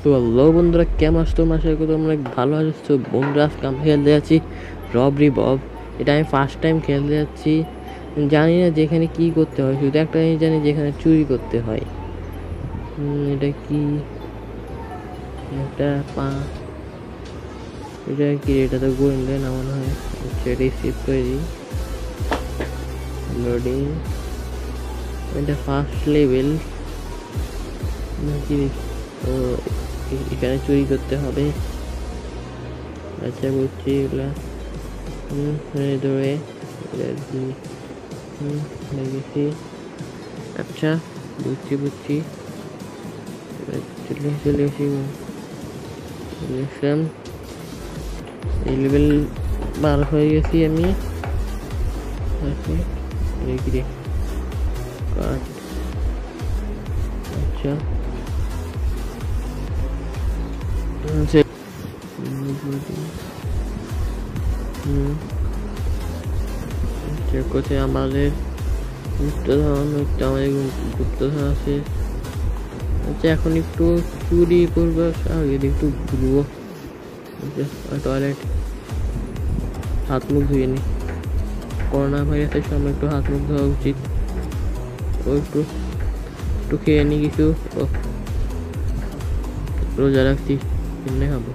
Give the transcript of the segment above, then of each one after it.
তো হ্যালো বন্ধুরা, কেমন আছো তোমরা? আশা করি তোমরা ভালো আছো বন্ধুরা। আজকে আমি খেলতে যাচ্ছি রবরি বব। এটা আমি ফার্স্ট টাইম খেলতে যাচ্ছি। জানি না যেখানে কি করতে হয়, শুধু একটা জিনিস জানি যেখানে চুরি করতে হয়। এটা কি একটা এটা কি? এটা তো গোয়েন্দা না মনে হয়। এটাই সেভ করে দিই। লোডিং। এটা ফার্স্ট লেভেল নাকি? তো এখানে চুরি করতে হবে। আচ্ছা বুঝছি এগুলা। ধরে লেগেছি। আচ্ছা বুঝছি চলে আসি। এই লেভেল বার হয়ে গেছি আমি। আচ্ছা কোথায় আমাদের গুপ্তধন? আমাদের গুপ্তধন আছে। আচ্ছা এখন একটু চুরি করবো, আগে একটু ঘুরবো। টয়লেট, হাত মুখ ধুয়ে নি। করোনা ভাইরাসের সময় একটু হাত মুখ ধোয়া উচিত। ও একটু একটু খেয়ে নি কিছু। রোজা রাখছি, কেমনে খাবো?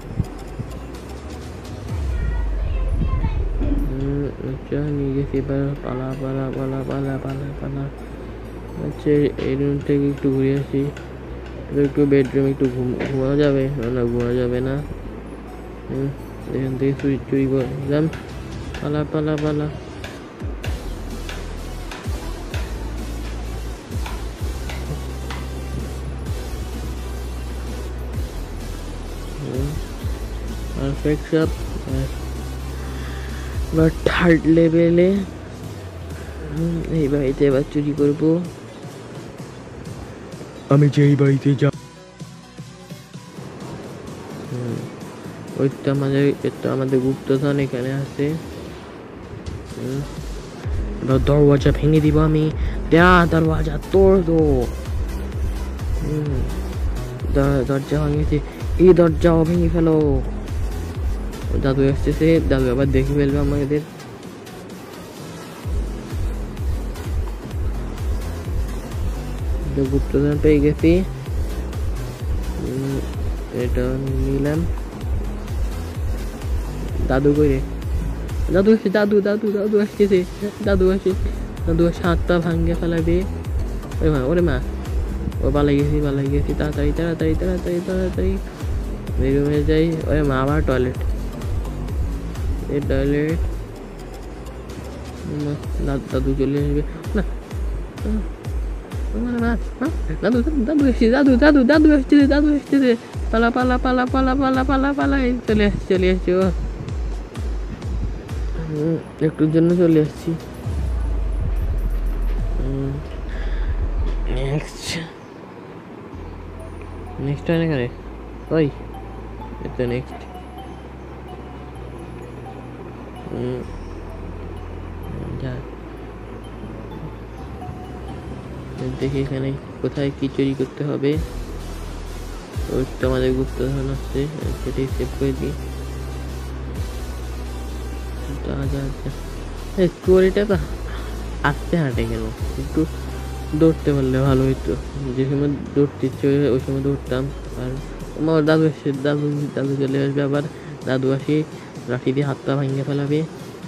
আচ্ছা নিয়ে গেছি। এবার পালা পালা পালা পালা পালা পালা। আচ্ছা এই রুম থেকে একটু ঘুরে আসি। একটু বেডরুমে একটু ঘুমানো যাবে না? ঘুমানো যাবে না। এখান থেকে চুরি করলাম। পালা পালা পালা। পারফেক্ট সব। এবার থার্ড লেভেলে এই বাড়িতে এবার চুরি করবো। আমি যে এই বাড়িতে যাব, ওই তো আমাদের গুপ্তধন এখানে আছে। এবার দরওয়াজা ভেঙে দিব আমি। দরওয়াজা তোড় দো। দরজা ভাঙিয়েছি, এই দরজাও ভেঙে ফেলো। দাদু আসতেছে, দাদু আবার দেখে ফেলবে আমাদের। গুপ্তধন পেয়ে গেছি, এটা নিলাম। দাদু কইরে, দাদু আসছে, দাদু দাদু দাদু আসতেছে, দাদু আসে। দাদু আসে, হাত পা ভাঙ্গে ফেলাবে। ওরে মা, ও পালাই গেছি। তাড়াতাড়ি তাড়াতাড়ি তাড়াতাড়ি তাড়াতাড়ি বেরোয় যাই। ওরে মা, আবার টয়লেট। এই টয়লেট। দাদু চলে আসবে না। দাদু দাদু আসছে, দাদু দাদু দাদু আসতেছে, দাদু আসতেছে। পালা পালা পালা পালা পালা পালা পালা। চলে আসছে ও। একটুর জন্য চলে আসছি। নেক্সট হয় না কেন? ওই এটা নেক্সট। দেখি এখানে কোথায় কি চুরি করতে হবে। ওই তো আমাদের গুপ্তধন আসছে, সেটাই সেভ করে দিই। চোরিটা তো আসতে হাঁটে কেন? একটু দৌড়তে পারলে ভালো হইতো। যে সময় দৌড়তে ইচ্ছে ওই সময় দৌড়তাম। আর আমার দাদু আসে, দাদু চলে আসবে আবার। দাদু আসে লাঠি দিয়ে হাত পা ভাঙিয়ে ফেলাবে।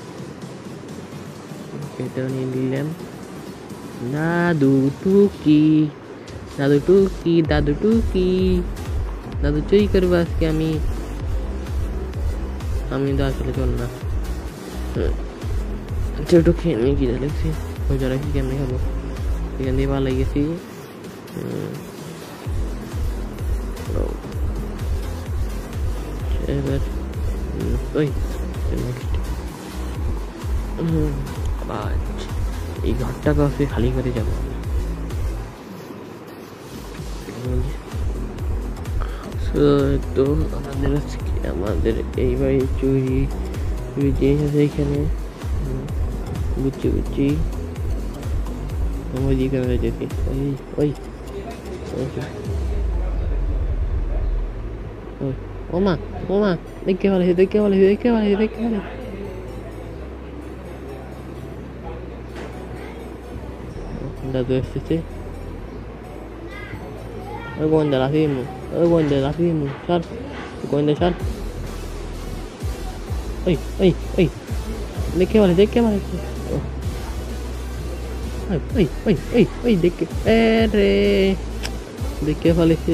এটা নিয়ে নিলাম। দাদু টুকি, দাদু টুকি, দাদু টুকি। দাদু চুরি করবো আজকে আমি তো আসলে চল না। একটু খেয়ে নিয়ে কি লাগছি, রোজা রাখি, কেমনি খাবো? এখান দিয়ে ভালো গেছি। এবার ওই এই ঘরটা কাছে খালি করে যাবো। তো আমাদের এই বাড়ি চুরি জিনিস আছে এখানে। বুঝছি ওই দিকে যেতে। ওই ওমা ওমা দেখে পালাইছে দেখে পালাইছে দেখে পালাইছে দেখে পালাইছে দাদু এসেছে গোয়েন্দা লাফিয়ে মু গোয়েন্দা লাফিয়ে মু সর গোয়েন্দা সর ওই ওই ওই দেখে পালাইছে ওই ওই ওই ওই দেখে রে দেখে ফেলেছে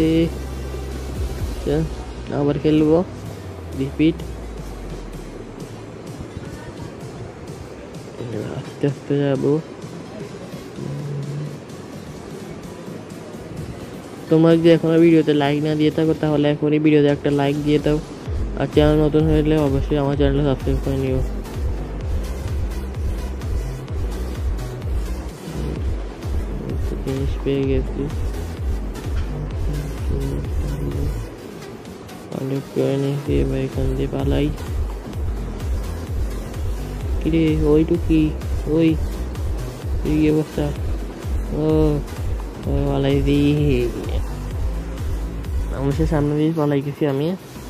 আবার খেলবো রিপিট আস্তে আস্তে যাবো তোমরা যদি এখনো ভিডিওতে লাইক না দিয়ে থাকো তাহলে এখনই ভিডিওতে একটা লাইক দিয়ে দাও আর চ্যানেল নতুন হলে অবশ্যই আমার চ্যানেলটা সাবস্ক্রাইব করে নিও জিনিস পেয়ে গেছি অনেক করে নিয়েছি এবার এখান দিয়ে পালাই কিরে ওইটু কি ওই কি অবস্থা ও পালাই দি অবশ্যই সামনে দিয়ে পালাই গেছি আমি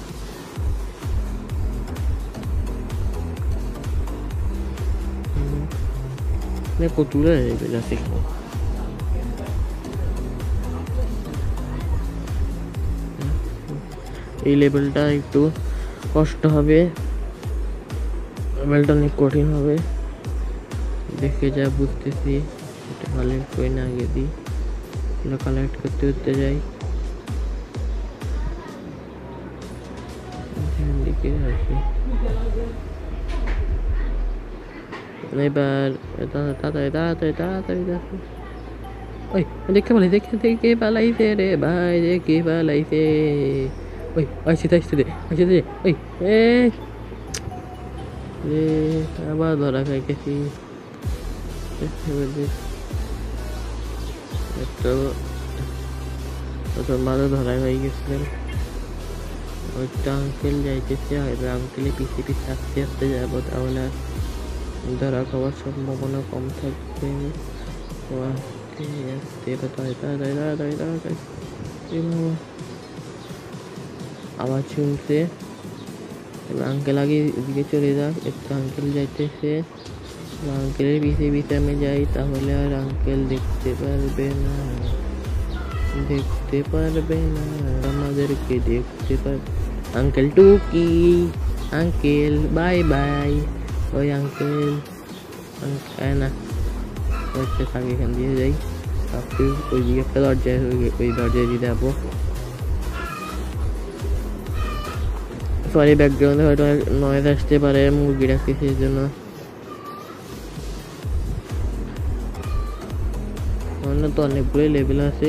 প্রচুর যাচ্ছে এই লেভেলটা একটু কষ্ট হবে লেভেলটা অনেক কঠিন হবে দেখে যা বুঝতেছি এটা কালেক্ট করে না আগে দিই কালেক্ট করতে যাই দিকে আসি এবার তাড়াতাড়ি তাড়াতাড়ি তাড়াতাড়ি ওই দেখে পালাইছে রে ভাই দেখে পালাইছে ওই আসতে দে ওই আবার ধরা খাই গেছি মাঝে ধরা হয়ে গেছিলেন ওইটা আঙ্কেল যাইতেছে হয়তো আঙ্কেলে পিছিয়ে আস্তে আস্তে যাবো তাহলে ধরা খাওয়ার সম্ভাবনা কম থাকবে আবার শুনছে এবার আঙ্কেল আগে এদিকে চলে যাক একটু আঙ্কেল যাইতেছে আঙ্কেলের পিছিয়ে আমি যাই তাহলে আর আঙ্কেল দেখতে পারবে না আমাদেরকে দেখতে পারবে আঙ্কেল টুকি আঙ্কেল বাই বাই ওই আঙ্কেল না আগে এখান দিয়ে যাই ওই দিকে একটা দরজায় ওই দরজায় দিয়ে যাবো সরি ব্যাকগ্রাউন্ডে হয়তো নয়েজ আসতে পারে মুরগি রাখছি সেই জন্য অন্য তো অনেকগুলোই লেভেল আছে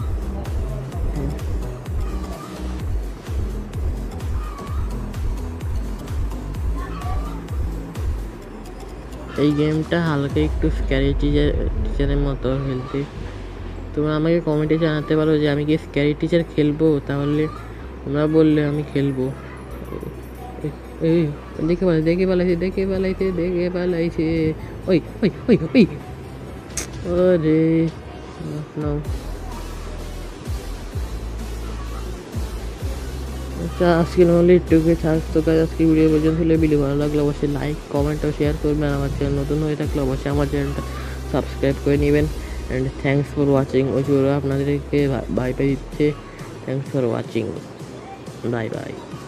এই গেমটা হালকা একটু স্ক্যারি টিচারের মতো খেলতে তোমরা আমাকে কমেন্টে জানাতে পারো যে আমি কি স্ক্যারি টিচার খেলবো তাহলে তোমরা বললে আমি খেলবো এই দেখে পালাইছে ওই ওই ওই ওই ওরে নাও আচ্ছা আজকে নহলে একটুকে স্বাস্থ্য কাজ আজকে ভিডিও পর্যন্ত হলে ভিডিও ভালো লাগলে অবশ্যই লাইক কমেন্ট ও শেয়ার করবেন আর আমার চ্যানেল নতুন হয়ে থাকলে অবশ্যই আমার চ্যানেলটা সাবস্ক্রাইব করে নেবেন অ্যান্ড থ্যাংকস ফর ওয়াচিং ওই আপনাদেরকে বাই বাই দিচ্ছে thanks for watching bye by